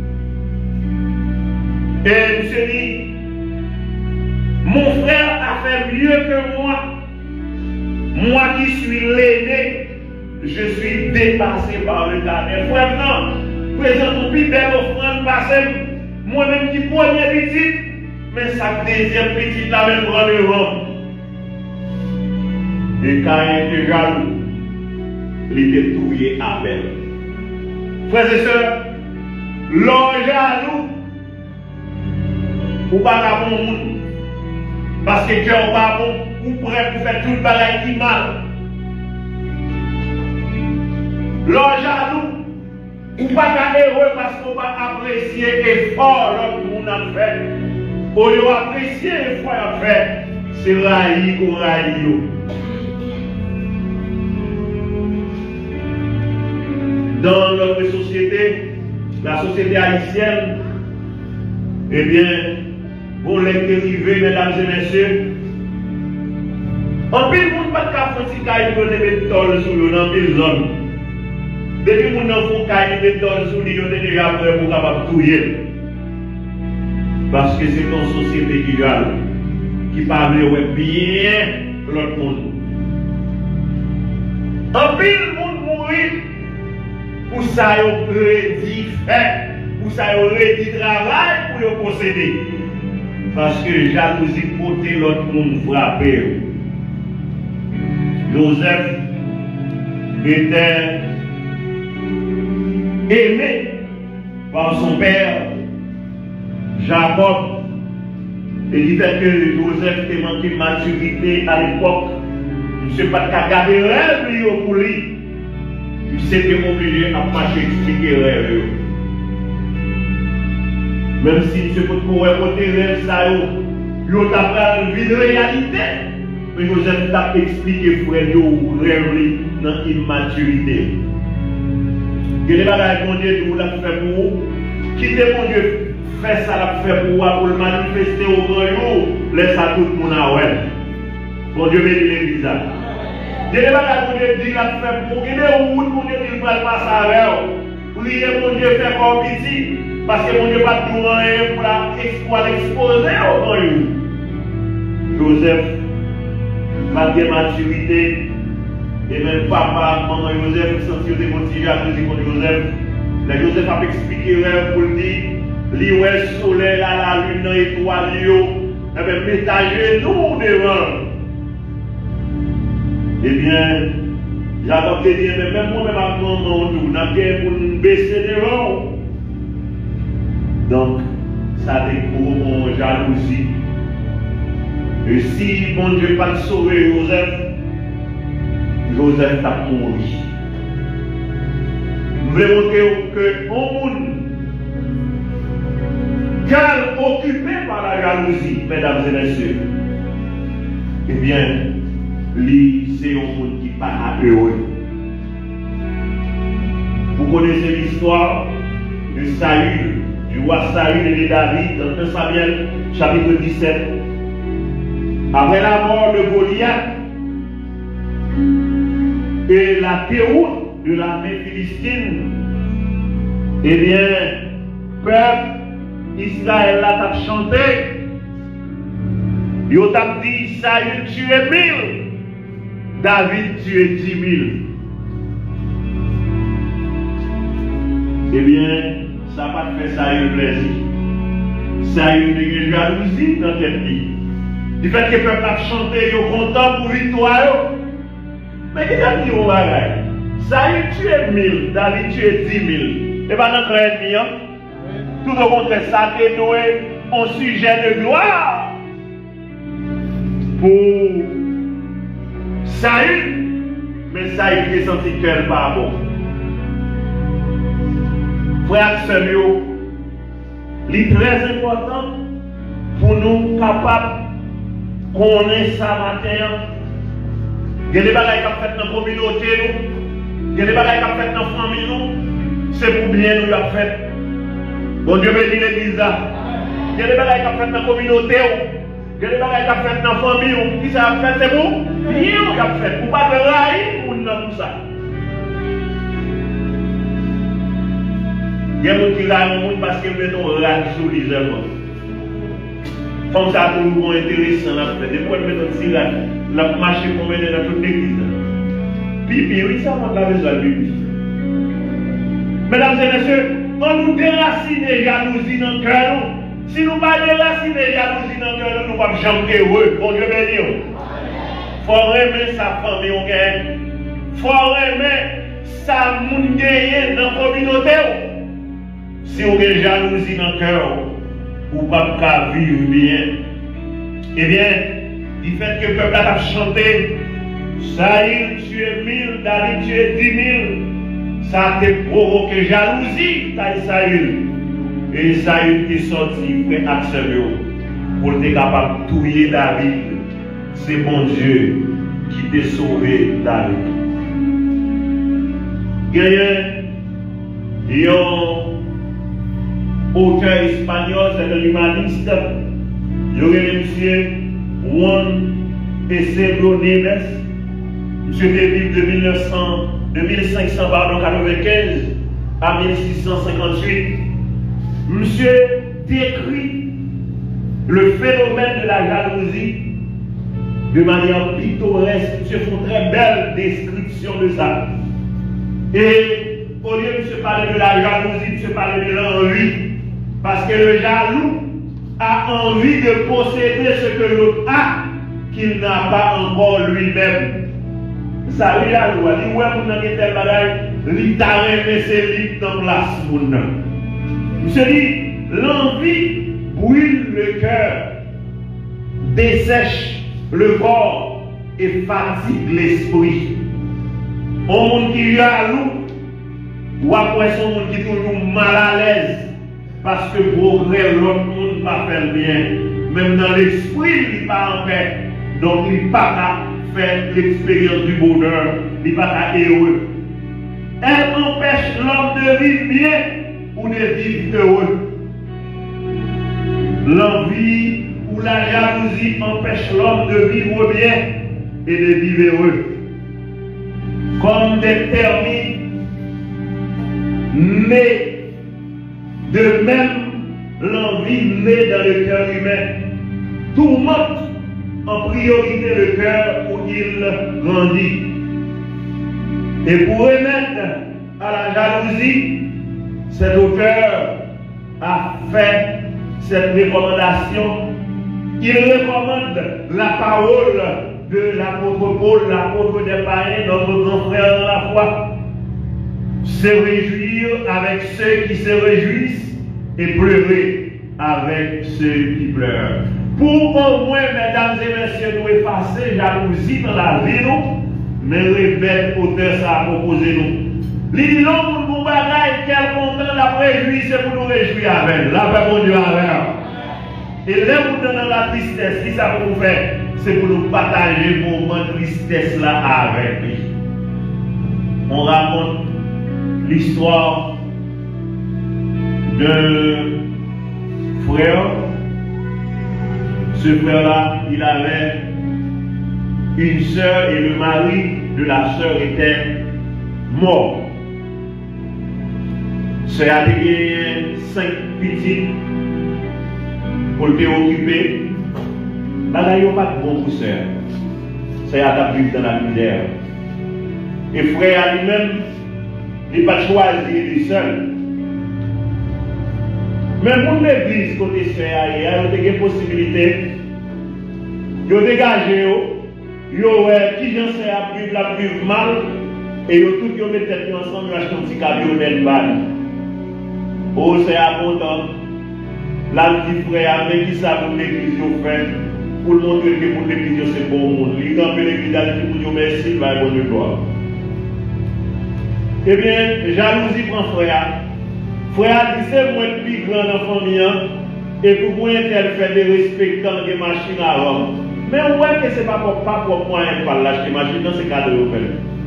Et il se dit, mon frère a fait mieux que moi. Moi qui suis l'aîné, je suis dépassé par le dernier. Frère, non, présente une plus belle offrande parce que moi-même qui premier petit, mais sa deuxième petite la même prend le rang. Et quand il était jaloux, il était touillé à Abel. Frères et sœurs, l'homme jaloux, ou pas qu'à bon monde, parce que Dieu n'est pas bon, ou prêt pour faire tout le bagage qui mal. L'homme jaloux, ou pas qu'à heureux parce qu'on va apprécier l'effort que l'autre monde a fait. Au lieu d'apprécier l'effort qu'il a fait, c'est raï ou raï. Dans notre société, la société haïtienne, eh bien, pour les dérivés, mesdames et messieurs, en pile, vous ne pouvez pas faire un petit cahier pour les mettre sur le dans pile zone. Depuis que vous n'avez pas cahier mettre sur le vous êtes déjà prêt pour capable de touiller. Parce que c'est une société qui gagne, qui parle bien l'autre monde. En pile, vous mourir. Pour ça, ils ont prédit fait, pour ça, ils ont prédit travail pour les posséder. Parce que jalousie côté l'autre monde frappé. Joseph était aimé par son père, Jacob. Et il fait que Joseph était manqué de maturité à l'époque. Il ne s'est pas garder rêve pour lui. Il s'était obligé à pas expliquer les rêves. Même si ce peut pouvoir côté rêve, ça il a une vie de réalité. Mais Joseph t'a expliqué frère le rêve dans l'immaturité. Que les bagages mon Dieu nous l'a fait pour vous. Quittez mon Dieu, fait ça l'a fait pour vous, pour le manifester au grand jour. Laisse à tout le monde à ouais. Mon Dieu bénit l'église. Je ne vais pas vous dire la fait pour qu'il y ait un route pour dire qu'il va passer avec vous. Priez mon Dieu fait comme ici. Parce que mon Dieu pas tout rien pour l'exposer au grand jour. Joseph, malgré maturité, et même papa, maman Joseph, sentir des motifs jalousie contre Joseph. Le Joseph a expliqué pour le dire, l'île soleil à la lune, l'étoile, et bien métagez nous devant. Eh bien, Jacob te dit, mais même moi-même, à mon nom, nous avons pour nous baisser devant. Donc, ça découvre mon jalousie. Et si mon Dieu pas sauver Joseph, Joseph a mouru. Je voulais montrer que au monde, car occupé par la jalousie, mesdames et messieurs, eh bien, c'est un monde qui part à heureux. Vous connaissez l'histoire de Saül, du roi Saül et de David dans 1 Samuel chapitre 17. Après la mort de Goliath et la déroute de l'armée philistine, eh bien, peuple Israël a chanté. Il a dit Saül tué 1000. David tué 10 000. Eh bien, ça n'a pas fait ça un plaisir. Ça a eu une jalousie dans cette vie. Du fait que le peuple a chanté, ils sont contents pour victoire. Mais qui a dit au bagaille? Ça a eu tué 1000, David tué 10 000. Et pas notre ennemi. Tout au contraire, ça a noué un sujet de gloire pour Saül, mais Saül qui est senti qu'elle pas bon. Frère Samuel, c'est très important pour nous capables de connaître ça matin. Il y a des bagages qui sont faits dans la communauté, il y a des bagages qui sont faits dans la famille, c'est pour bien nous la fait. Bon Dieu bénit l'église là. Il y a des bagages qui sont faits dans la communauté. Il y a des bagages qui sont faits dans la famille. Qui ça a fait, c'est vous? Bien, qui a fait. Pour pas de railler, ou non, tout ça. Il y a des gens qui raillent au monde parce qu'ils mettent un rat sur les œuvres. Comme ça, toujours intéressant, la fait. Des fois, elle met dans le la marche pour mener dans toute l'église. Pipi, oui, ça m'a pas besoin de pipi. Mesdames et messieurs, on nous déracine les jalousies dans le cœur. Si nous ne pas déraciner les jalousies dans le cœur, nous ne pouvons jamais être heureux. Bon Dieu béni. Il faut aimer sa famille. Il faut aimer sa moun gagne dans la communauté. Si on a une jalousie dans le cœur, ou pas vivre bien, eh bien, du fait que le peuple a chanté, Saïl tué 1000, David tué 10 000, ça a provoqué jalousie, Saïl. Et Saïl qui est sorti, prêt à pour être capable de tuer David. C'est bon Dieu qui t'a sauvé David. Il y a auteur espagnol, c'est un humaniste. Il y a monsieur Juan Eusebio Neves. Monsieur David de 1595 à 1658. Monsieur décrit le phénomène de la jalousie de manière pittoresque. Monsieur fait une très belle description de ça. Et au lieu de se parler de la jalousie, de se parler de l'envie, parce que le jaloux a envie de posséder ce que l'autre a, qu'il n'a pas encore lui-même. Ça, lui, jaloux, il dit, ouais, pour nous tel bagage, il t'a aimé ses livres dans la place. Monsieur dit, l'envie brûle le cœur, dessèche le corps et fatigue l'esprit. Un monde qui est jaloux, ou après son monde qui est toujours mal à l'aise, parce que progrès, l'autre monde va faire bien. Même dans l'esprit, il n'est pas en paix. Donc, il n'est pas qu'à faire l'expérience du bonheur, il n'est pas qu'à être heureux. Elle empêche l'homme de vivre bien ou de vivre heureux. L'envie ou la jalousie empêche l'homme de vivre bien et de vivre heureux. Comme des termites, mais de même l'envie née dans le cœur humain tourmente en priorité le cœur où il grandit. Et pour remettre à la jalousie, cet auteur a fait cette recommandation. Il recommande la parole de l'apôtre Paul, l'apôtre des païens, notre grand frère dans la foi. Se réjouir avec ceux qui se réjouissent et pleurer avec ceux qui pleurent. Pour au moins, mesdames et messieurs, nous effacer jalousie dans la vie, nous, mais le bel auteur, ça a proposé nous. L'idée, l'homme, nous bagaille, quel content la réjouir, c'est pour nous réjouir avec. La paix, mon Dieu, avec. Et là, vous donnez la tristesse, qui ça pour nous faire? C'est pour nous partager le moment de tristesse là avec lui. On raconte l'histoire d'un frère. Ce frère-là, il avait une sœur et le mari de la sœur était mort. Ce a gagné 5 petits pour le occuper. Il n'y a pas de bon pour sœur. C'est à vivre dans la misère. Et frère lui-même, il n'a pas choisi lui seul. Mais pour l'église, côté sœur, il y a une possibilité de dégager, qui j'en sais à vivre mal, et tout le monde met ensemble, acheter un petit camionnette balle. Oh, c'est important. Là, le petit frère, avec qui ça pour l'église, fait, pour le montrer que pour l'église, c'est bon monde. Il campe l'église, il dit pour merci, il va y avoir de gloire. Eh bien, jalousie prend frère. Frère dit c'est moi le plus grand dans la famille, et pour moi, elle fait des respectants des machines à l'homme. Mais ouais, que ce n'est pas pour moi qu'elle parle l'acheter machine, dans ce cas de l'open.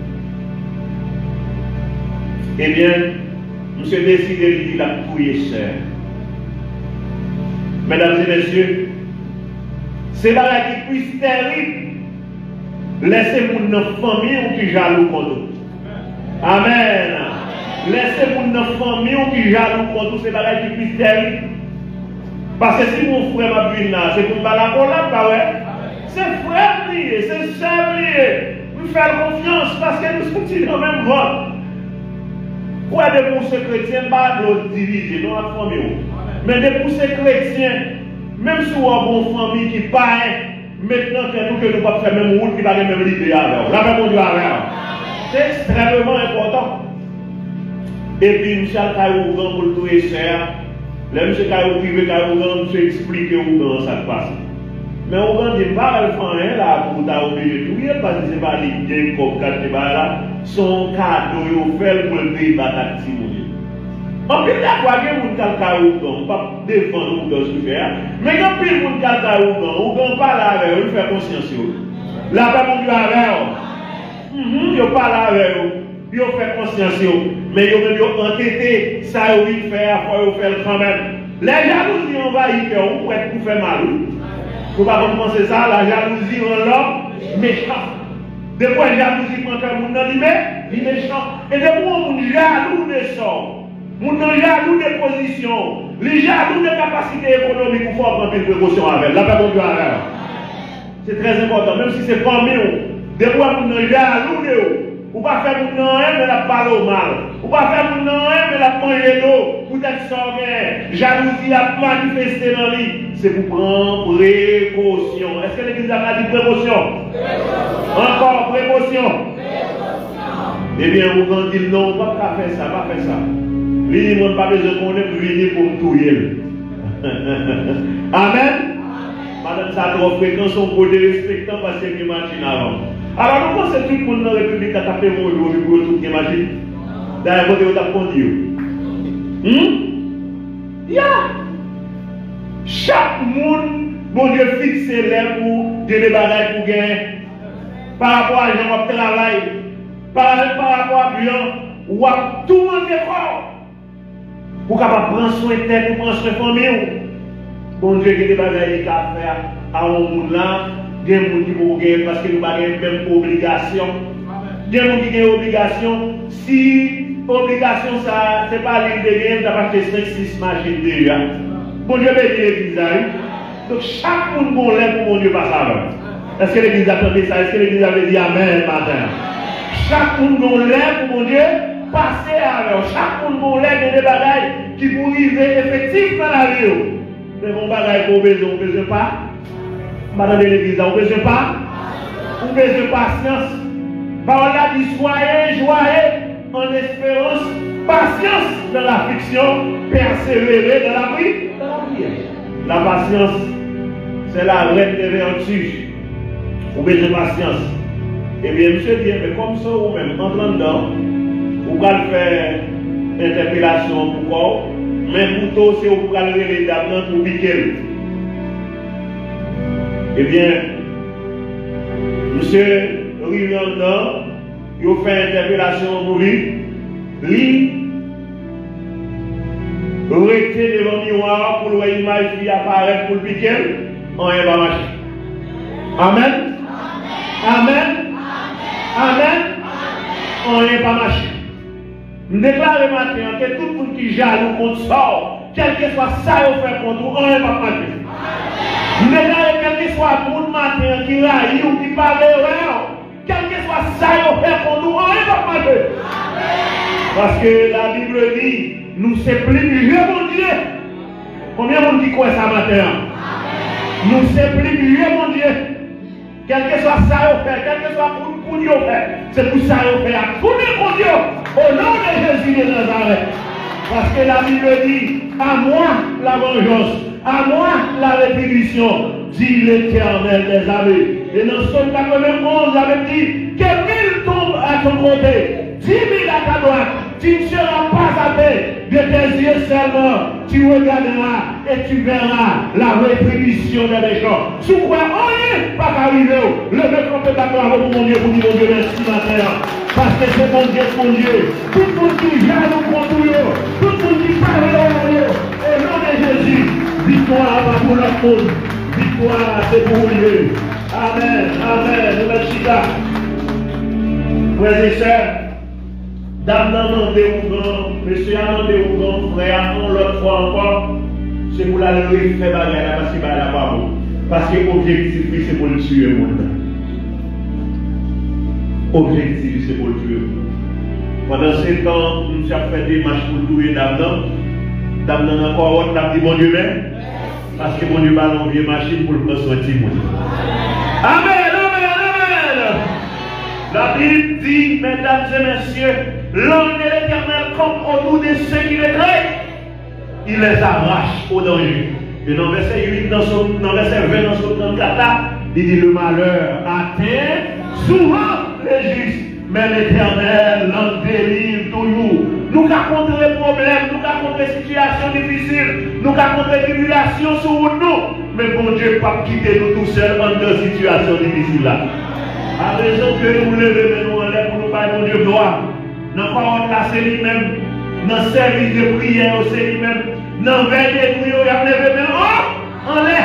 Eh bien, M. décidé de dire la couille cher. Mesdames et messieurs, c'est là qui puisse terrible. Laissez mon famille ou qui jaloux contre nous. Amen. Laissez mon famille ou qui jaloux contre nous, c'est là qui puisse terrible. Parce que si mon frère m'a vu là, c'est pour me la collab, pas ouais. C'est frère lié, c'est sœur lié. Nous faire confiance parce que nous sommes dans le même vote. Quoi de pour ces chrétiens, pas de diviser, non à famille. Mais de pour ces chrétiens, même si on a une bonne famille qui paye, maintenant que nous ne pouvons pas faire même route qui va même l'idée avec. La même Dieu avec. C'est extrêmement important. Et puis, M. Kaougan pour le tout et cher. Là, M. Kaougan, M. explique où ça se passe. Mais on dit pas le faire là pour t'obéir tout bien parce que c'est pas l'idée comme quand là son cadeau il fait pour le débat d'activité. En plus d'accord que mon Kaougan pas défendre ou dans ce faire mais quand pile mon Kaougan ou pas là avec il fait conscience là pas mon Dieu avec il pas là avec il fait conscience mais il même entêté ça il fait faut faire quand même les jalousies envahissent on peut pour faire mal. Vous ne pouvez pas penser ça, la jalousie en l'homme méchant. De quoi la jalousie prend un monde il est méchant. Et de quoi on jaloux de sort, on jaloux de position, les jaloux de capacité économique, il faut prendre une précaution avec. La paix de Dieu avec. C'est très important, même si c'est pas mieux. De quoi on jaloux de vous. Ou pas faire mon nom, mais la parole au mal. Ou pas faire mon nom, mais la manger d'eau. Ou d'être sorti. Jalousie à manifester dans lui. C'est pour prendre précaution. Est-ce que l'église a dit précaution? Encore précaution. Eh bien, vous dites non, pas faire ça, pas faire ça. Lui, il n'a pas besoin qu'on ait venir pour me touiller. Amen. Madame, ça trop fréquent, son côté respectant parce qu'il y a une machine avant. Alors, nous pensons que tout le monde dans la République a tapé mon jour pour tout qui machine. D'ailleurs, côté où tu as conduit. Chaque monde, bon Dieu, fixe les pour des bagages pour gagner. Par rapport à gens qui travaillent, par rapport à bilan, ou à tout le monde effort. Pour capable prendre soin de tête, pour prendre soin de famille. Bon Dieu, il y a des bagages à faire à un monde là. Il y a des gens qui vont gagner parce que nous n'avons pas les mêmes obligations. Il y a des gens qui ont des obligations. Si l'obligation, ce n'est pas l'île de rien, tu as acheté 5-6 machines déjà. Bon Dieu bénit l'église. Donc chaque monde qu'on lève pour mon Dieu passe avant. Est-ce que l'église a entendu ça? Est-ce que l'église avait dit Amen matin? Chaque monde qu'on lève pour mon Dieu passe avant. Chaque monde qu'on lève des bagailles qui vont arriver effectifs dans la vie. Mais mon bagage qu'on besoin, on ne besoin pas. Madame de l'église, on ne besoin pas. On ne besoin pas patience. Parole là dit soyez joyeux en espérance, patience dans l'affliction, persévérer dans la prière. La patience, c'est la reine des vertus. Vous besoin de patience. Eh bien, monsieur dit, mais comme ça, vous-même, entrant dedans, vous allez faire interpellation pour quoi? Mais plutôt, c'est vous allez les dames pour piquer. Eh bien, monsieur Rivian, il fait interpellation pour lui. Lui, rester devant le miroir pour voir l'image qui apparaît pour le piquer, on ne va pas marcher. Amen. Amen. Amen. On ne va pas marcher. Je déclare maintenant que tout le monde qui jaloux contre sort, quel que soit ça, on fait contre nous, on ne va pas marcher. Je déclare quel que soit le monde matin qui raille ou qui parle, quel que soit ça, on fait contre nous, on ne va pas marcher. Parce que la Bible dit, nous sommes privilégiés, mon Dieu. Combien de monde dit quoi ça matin? Nous sommes privilégiés, mon Dieu. Quel que soit ça, on fait, quel que soit pour nous, on fait. C'est pour ça qu'on fait à tous les mon Dieu, au nom de Jésus de Nazareth. Parce que la Bible dit, à moi la vengeance, à moi la rétribution, dit l'Éternel des armées. Et dans Psaume 91, la Bible dit, que 1000 tombent à ton côté, 10 000 à ta droite, tu ne seras pas athée de tes yeux seulement, tu regarderas et tu verras la rétribution des méchants. Sous quoi on n'est pas arrivé, le mec on peut d'accord pour mon Dieu, pour dire mon Dieu merci matin. Parce que c'est mon Dieu. Tout le monde qui jaloux contre nous, tout le monde qui parle au nom de Jésus, victoire va pour notre monde, victoire c'est pour Dieu. Amen, amen, merci. Frères et sœurs, dame n'a demandé au grand, monsieur a demandé au grand frère, l'autre fois encore, c'est pour la lever faire bagarre parce que la pas bon. Parce que l'objectif, c'est pour le tuer le monde. Objectif, c'est pour le tuer. Pendant ce temps, nous avons fait des marches pour tuer Damnan. Damnan encore autre, n'a dit bon Dieu même. Parce que mon Dieu va l'envoyer une machine pour le prendre son petit monde. Amen, amen, amen. La Bible dit, mesdames et messieurs, l'ange de l'Éternel comme autour de ceux qui les craignent, il les arrache au danger. Et dans verset 8, dans verset 20, dans son 34 là, il dit le malheur atteint souvent les justes, mais l'Éternel l'en délivre toujours. Nous avons contre les problèmes, nous avons contre les situations difficiles, nous avons contre les tribulations sur nous, mais bon Dieu pas quitter nous tout seuls dans des situations difficiles là. À raison que nous levons nous en l'air pour nous parler mon Dieu gloire. Dans la parole là, c'est lui-même. Dans le service de prière, c'est lui-même. Dans le veille de prière, il a levé maintenant en l'air.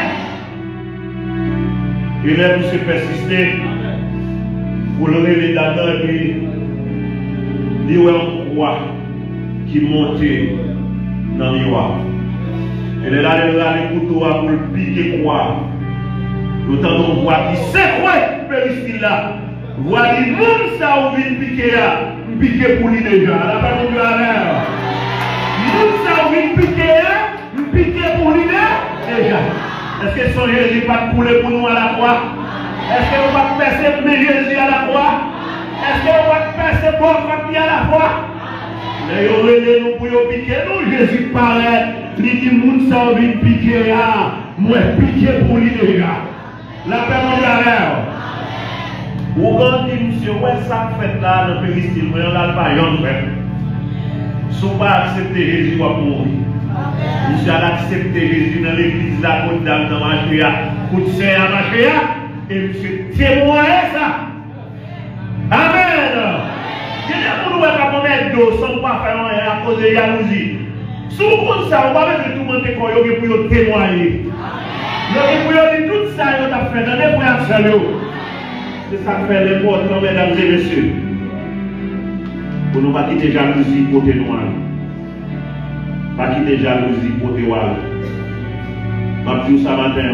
Il aime se persister pour le lever d'Adam et puis il y a un roi qui montait dans le miroir. Et là, il a les couteaux pour le piquer croix. L'autant qu'on voit qui c'est quoi, Péristyle là. Voilà, le monde ça où vient piquer pour lui déjà. La parole de l'air. Le monde ça où vient piquer pour lui déjà. Est-ce que son Jésus pas couler pour nous à la croix? Est-ce que vous va passer mais Jésus à la croix? Est-ce que vous va passer bon papier à la croix? Mais vous voulez nous pour piquer nous, Jésus paraît. Il dit, le monde ça où vient piquer là. Moi piquer pour lui déjà. La paix mondiale. Vous avez dit, monsieur, ouais, ça fait là, dans le Péristyle, mais on n'a pas rien fait. Si vous pas accepter Jésus, vous allez mourir. Monsieur a accepté Jésus dans l'église, la côte d'âme dans Machéa, coup de serre à Machéa, et monsieur témoigne ça. Amen. Je dis à vous, nous ne pouvons pas mettre d'eau sans pas faire rien à cause de jalousie. Si vous comptez ça, vous ne pouvez pas tout le monde pour témoigner. Pour dire tout ça, vous avez fait dans les points. C'est ça qui fait l'important, mesdames et messieurs. Pour ne pas quitter jalousie côté noir. Pas quitter jalousie côté noir. Je dis ça matin.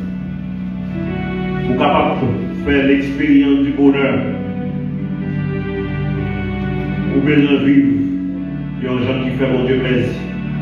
Pour capable de faire l'expérience du bonheur. Ou bien vivre. Il y a des gens qui font mon Dieu plaisir.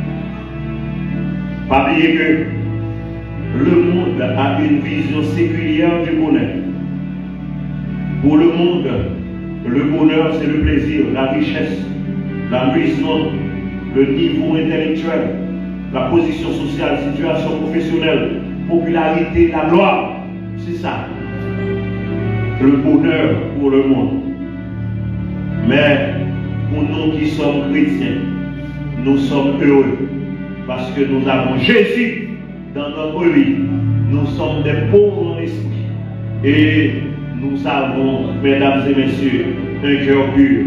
Pas oublier que le monde a une vision séculière du bonheur. Pour le monde, le bonheur, c'est le plaisir, la richesse, l'amusement, le niveau intellectuel, la position sociale, situation professionnelle, popularité, la gloire. C'est ça. Le bonheur pour le monde. Mais pour nous qui sommes chrétiens, nous sommes heureux parce que nous avons Jésus dans notre vie. Nous sommes des pauvres en esprit. Et nous avons, mesdames et messieurs, un cœur pur.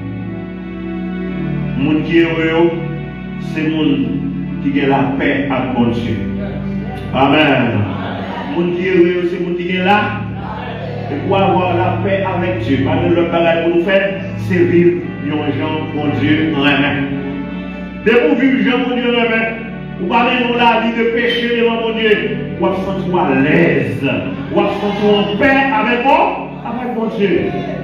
Moun qui est heureux, c'est moun qui a la paix avec mon Dieu. Amen. Moun qui est heureux, c'est moun qui est là. Et pour avoir la paix avec Dieu, parce que le travail pour nous faire, c'est vivre un gens mon Dieu en amen. Dès que vous vivez gens mon Dieu en amen, vous parlez de la vie de péché devant mon Dieu. Vous vous sentez à l'aise. Vous vous sentez en paix avec moi, avec mon Dieu.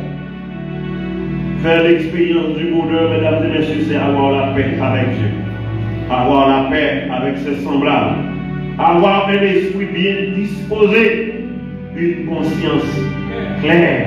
Faire l'expérience du bonheur, mesdames et messieurs, c'est avoir la paix avec Dieu. Avoir la paix avec ses semblables. Avoir un esprit bien disposé. Une conscience claire.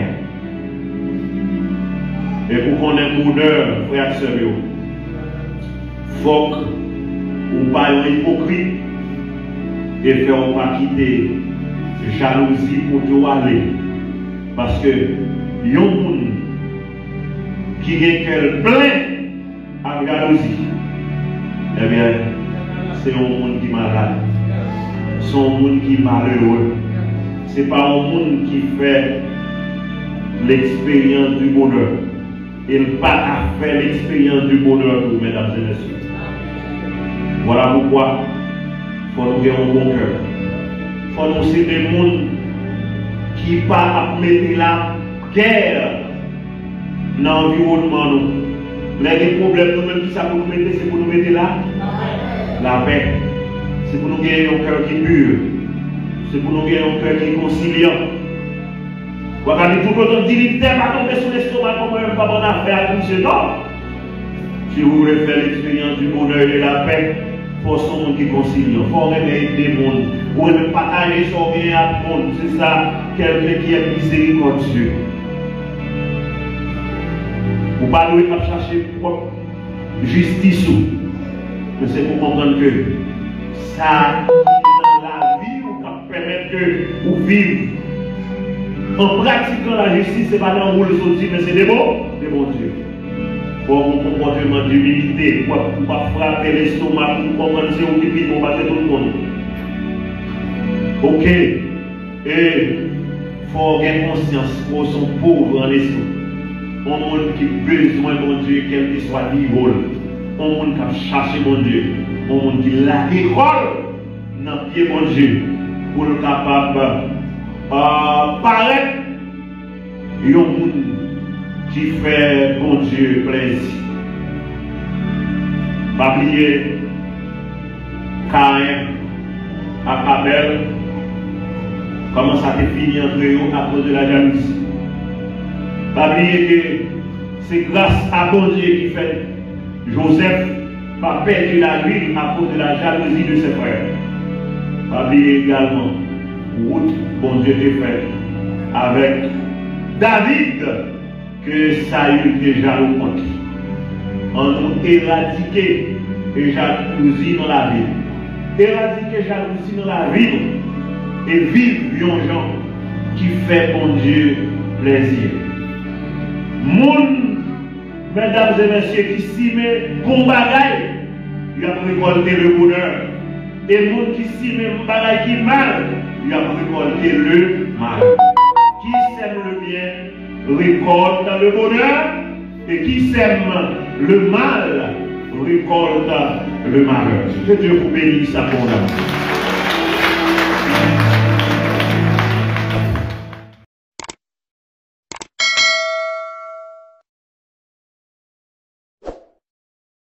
Et pour qu'on ait un bonheur, frère et sœur, il faut que ou pas être hypocrite et faire pas quitter jalousie pour tout aller. Parce que il y a un monde qui est plein avec jalousie. Eh bien, c'est un monde qui est malade. C'est un monde qui est malheureux. Ce n'est pas un monde qui fait l'expérience du bonheur. Il n'a pas à faire l'expérience du bonheur, pour mesdames et messieurs. Voilà pourquoi il faut nous avoir un bon cœur. Il faut nous ser des gens qui ne pas mettre la guerre dans l'environnement. Les problèmes nous-mêmes, qui ça pour nous mettre, c'est pour nous mettre là la paix. C'est pour nous gagner un cœur qui est pur. C'est pour nous gagner un cœur qui est conciliant. Vous regardez tout le temps, dignité va tomber sur l'estomac comme un pas bonne affaire pour ce temps. Si vous voulez faire l'expérience du bonheur et de la paix, il faut son monde qui est conciliant. Il faut aimer des mondes. Vous ne partager son bien à tout le monde. C'est ça, quelqu'un qui est miséricordieux. Vous ne pouvez pas chercher propre justice. Mais c'est pour comprendre que ça, dans la vie, vous permettre que vous vivez. En pratiquant la justice, ce n'est pas dans le rôle sorti, mais c'est des bons Dieu. Pour un comportement d'humilité, pour ne pas frapper l'estomac, pour comprendre que c'est un pipi pour battre tout le monde. Ok. Et il faut avoir conscience pour son pauvre en esprit. Un monde qui a besoin de mon Dieu, quel que soit le niveau. Un monde qui a cherché mon Dieu. Un monde qui l'a école dans le pied mon Dieu. Pour le capable paraître. Il y a un monde qui fait bon Dieu plaisir. Pas oublier Caïn à Abel. Comment ça s'est fini entre eux à cause de la jalousie. Pas oublier que c'est grâce à bon Dieu qui fait Joseph pas perdu la vie à cause de la jalousie de ses frères. Pas oublier également route bon Dieu est fait avec David que Saül déjà le contre. On nous éradiquer et jalousie dans la vie. Éradiquer jalousie dans la vie et vivre un gens qui fait bon Dieu plaisir. Moun, mesdames et messieurs, qui s'y met bon bagaille, il a récolté le bonheur. Et moun qui s'y met bon bagaille qui mal, il a récolté le mal. Qui sème le bien, récolte le bonheur. Et qui sème le mal, récolte le malheur. Que Dieu vous bénisse abondamment.